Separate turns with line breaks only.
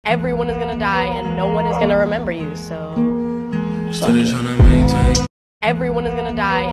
Everyone is gonna die and no one is gonna remember you, so...
Still trying to maintain.
Everyone is gonna die.